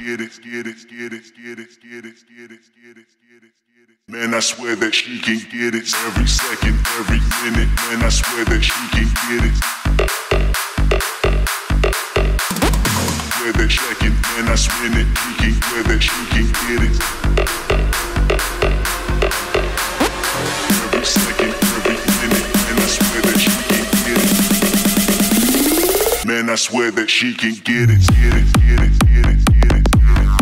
Man, I swear that she can get it every second, every minute. Man, I swear that she can get it. Swear that second, man, I spin it. She can swear that she can get it. Every second, every minute. Man, I swear that she can get it. Man, I swear that she can get it, get it, get it, get it, get it.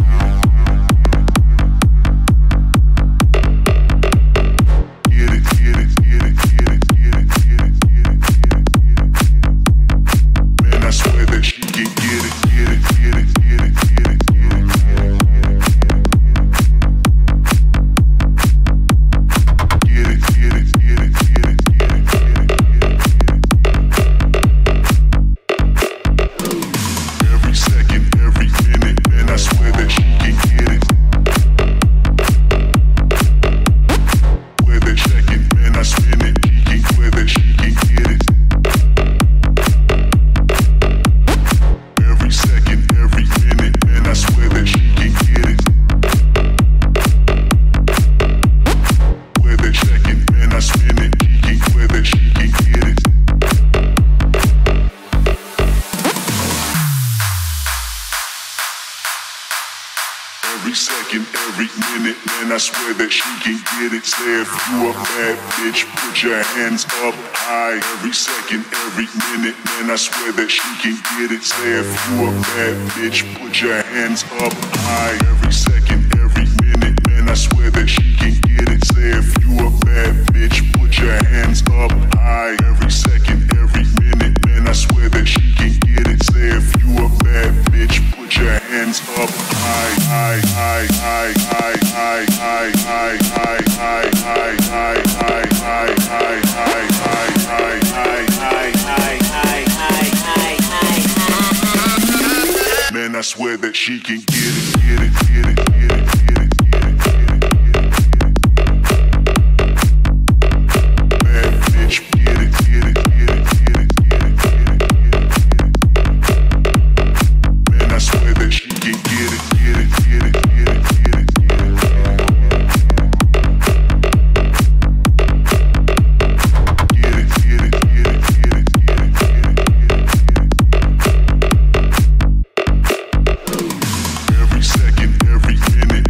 Every second, every minute, man, I swear that she can get it. Say if you a bad bitch, put your hands up high. Every second, every minute, man, I swear that she can get it. Say if you a bad bitch, put your hands up high. Every second, every minute, man, I swear that she can get it. Say if you a bad bitch, put your hands up high. Every second, every minute, man, I swear that she can get it. Say if you a bad bitch, put your hands up high, high, high, high, high, high, high, high, high, high, high, high, high, high, high, high, high, high, high. Man, I swear that she can get it, get it, get it, get it, get it, get it, get it. Bad bitch, get it, get it, get it, get it, get it, get it, get it, get it. Man, I swear that she can get it, get it, get it, get it, get it, get it. Get it, get it, get it, get it, get it, get it, get it, get it. Every second, every minute,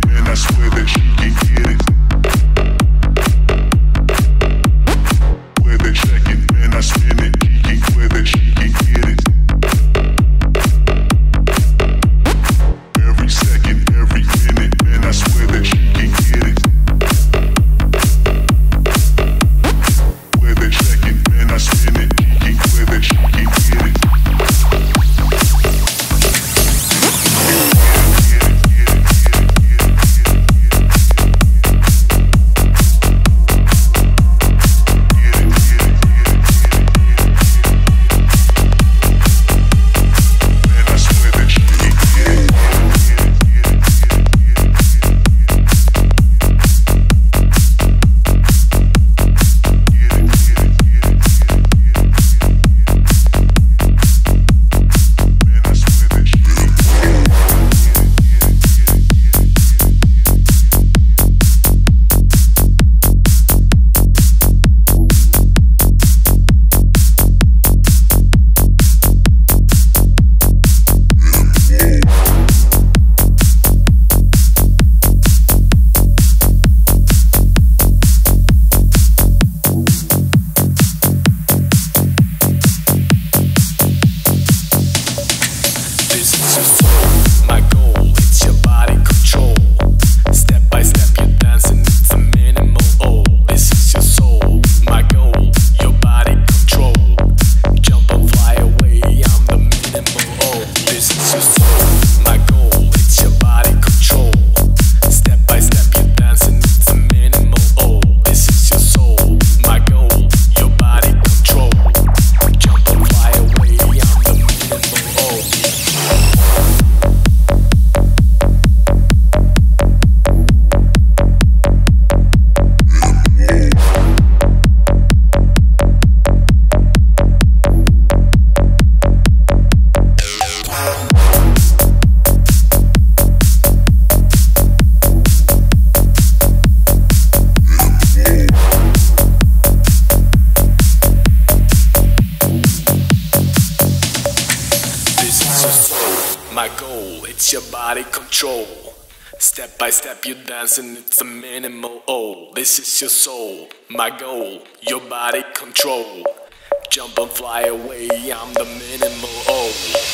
control. Step by step you're dancing, it's a minimal. Oh, this is your soul, my goal, your body control. Jump and fly away, I'm the minimal. Oh.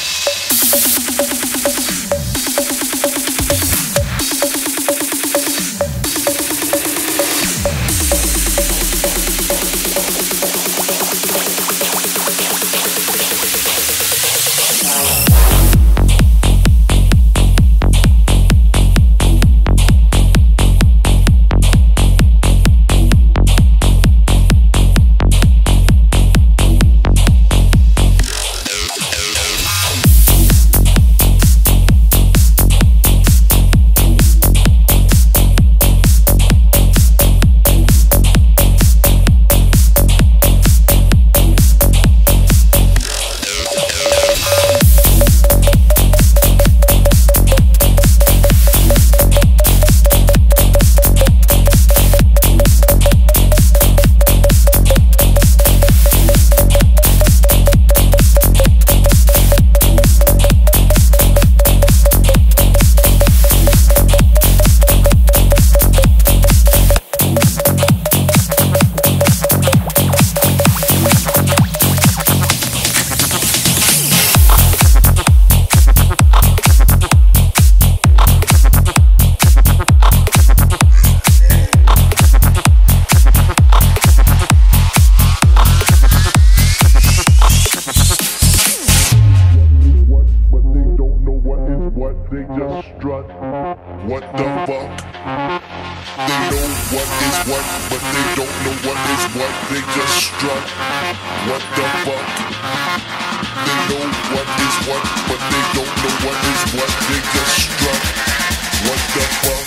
They just strut. What the fuck? They know what is what, but they don't know what is what. They just strut. What the fuck? They know what is what, but they don't know what is what. They just strut. What the fuck?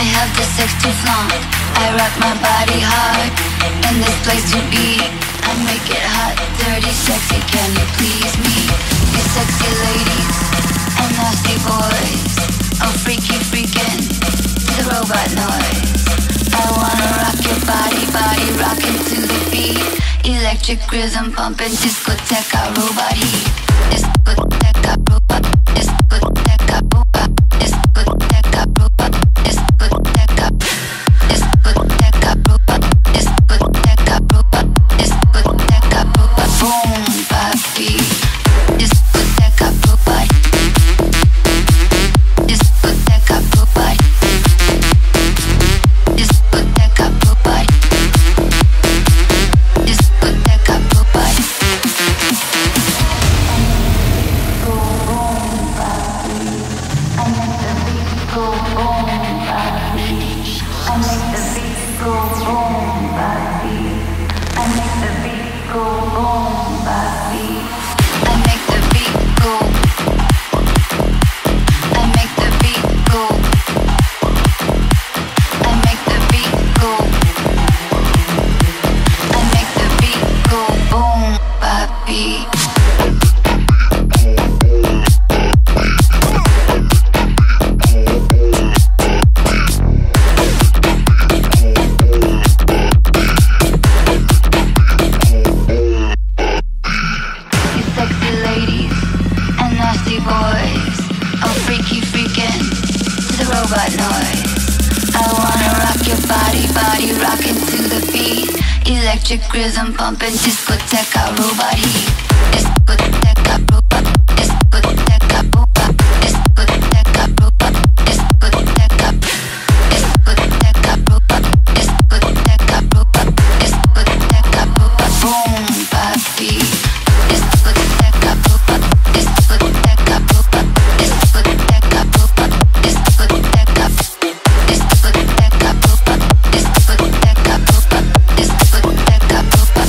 I have the sex to flaunt. I rock my body hard in this place to be. I make it hot, dirty, sexy. Can you please me? You sexy ladies and nasty boys. Oh, freaky freaking the robot noise. I wanna rock your body, body rocking to the beat. Electric rhythm pumping, discoteca robot heat. Discoteca robot, discoteca robot, discoteca robot, discoteca, discoteca robot, discoteca robot, discoteca robot, boom, papi. Discoteca robot, discoteca robot, discoteca robot, discoteca robot. Go boom, papi. I make the beat go boom, papi. I make the beat go boom, papi. I make the beat go boom, papi. I make the beat go. I make the beat go. I make the beat go. I make the beat go boom, papi. You sexy ladies and nasty boys. Oh, freaky freaking to the robot noise. I wanna rock your body, body rocking to the beat. Electric rhythm pumping, discoteca robot heat. Discoteca robot, discoteca robot, discoteca robot, discoteca, discoteca robot, discoteca robot, discoteca robot, boom, papi. Discoteca robot, discoteca robot, discoteca robot, discoteca, discoteca robot, discoteca robot, discoteca robot.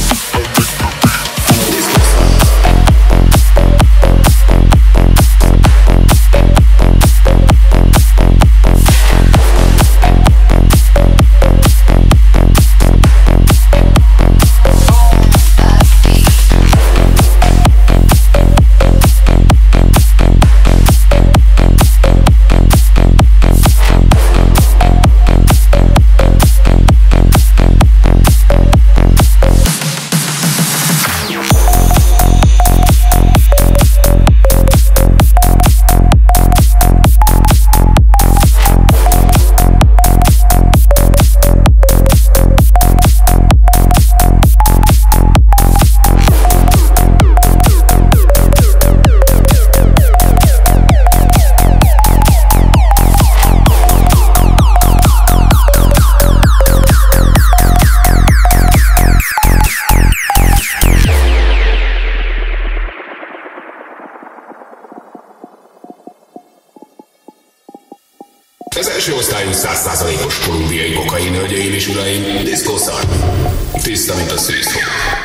Az első osztályú 100%-os kolumbiai kokain, hölgyeim és uraim, Disco Sun. Tiszta, mint a szűzfog.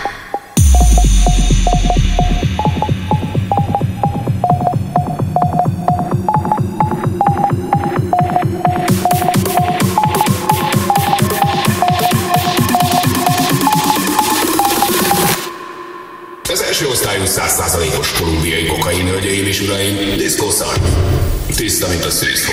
Az első osztályú 100%-os kolumbiai kokain, hölgyeim és uraim, Disco Sun. Tiszta, mint a szűzfog.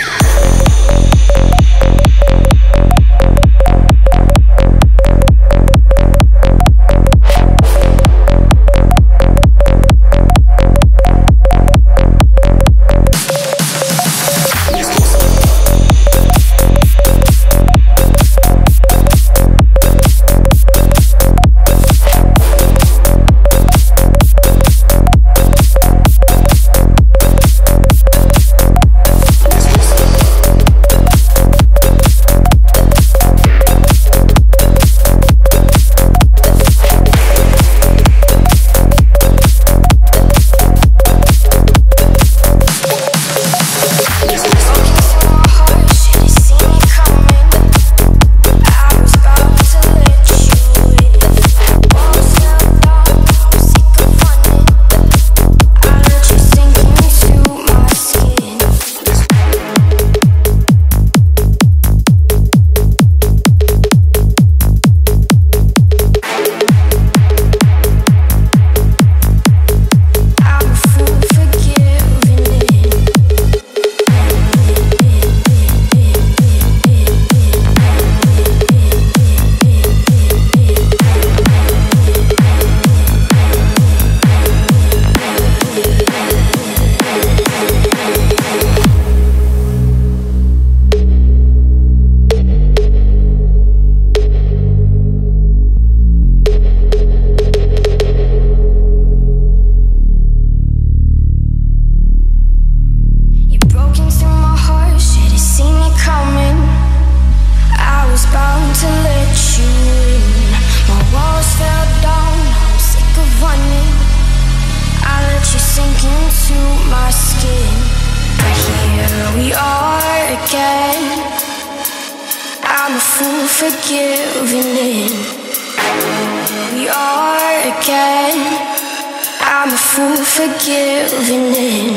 fool for giving in. We are again. I'm a fool for giving in.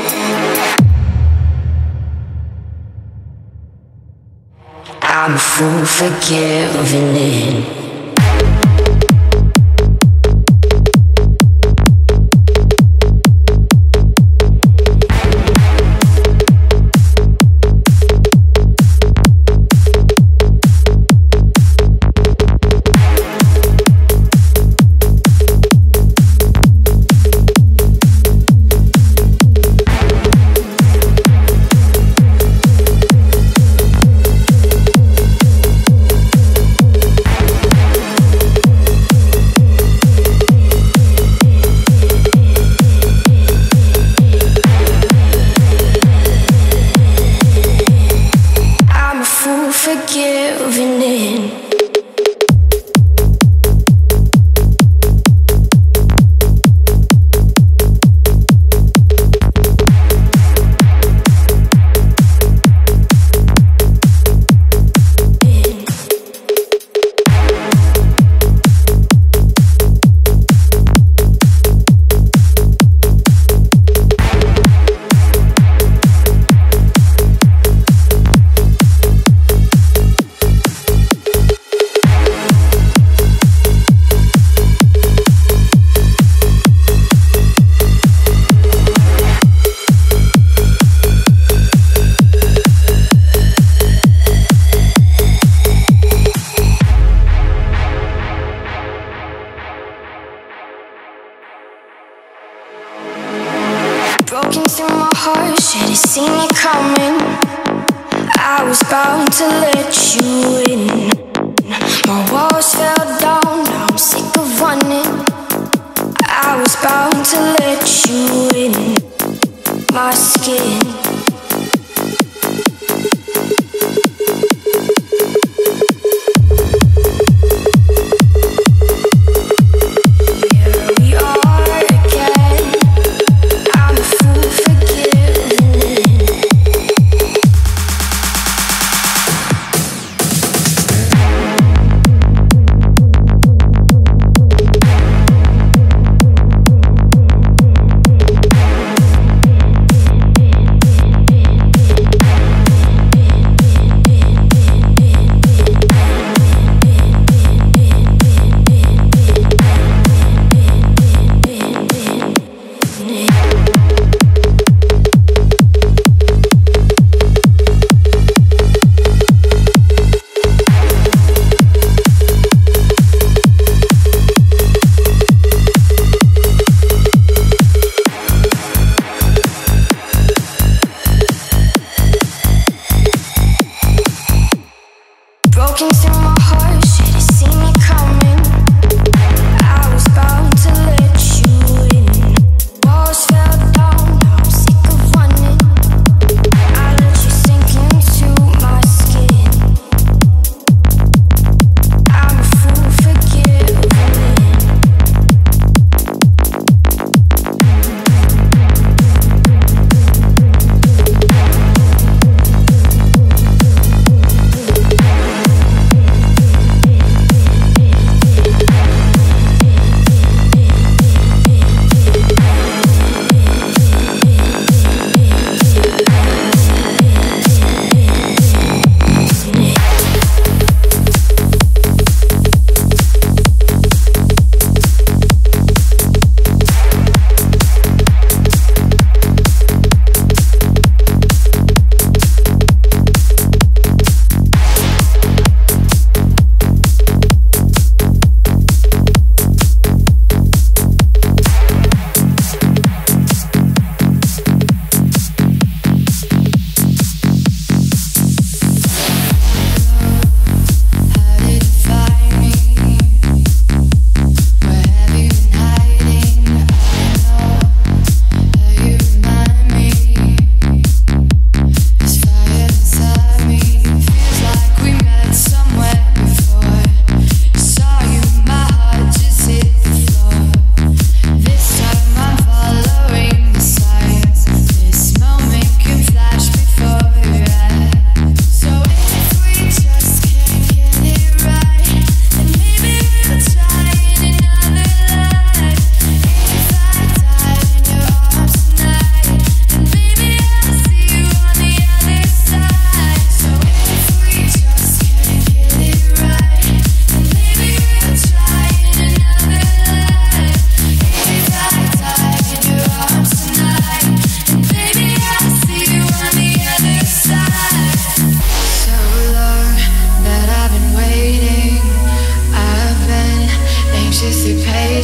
I'm a fool for giving in. Giving in. Broken through my heart, should've seen it coming. I was bound to let you in. My walls fell down, now I'm sick of running. I was bound to let you in my skin.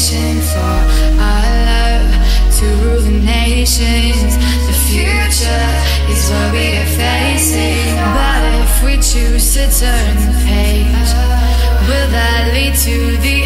wishing for our love to rule the nations. The future is what we are facing, but if we choose to turn the page, will that lead to the